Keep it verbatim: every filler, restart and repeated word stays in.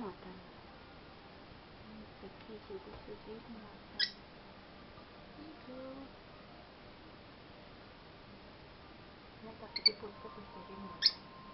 matan. Aquí sigue seguir matan. Itu. Ya tapi di podcast está bien matan.